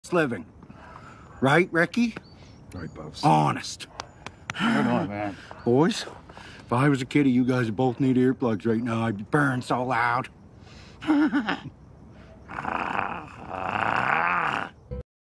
living. Right, Ricky? Right, Bubs. Honest. Right on, man. Boys, if I was a kid, you guys both need earplugs right now. I'd be burning so loud.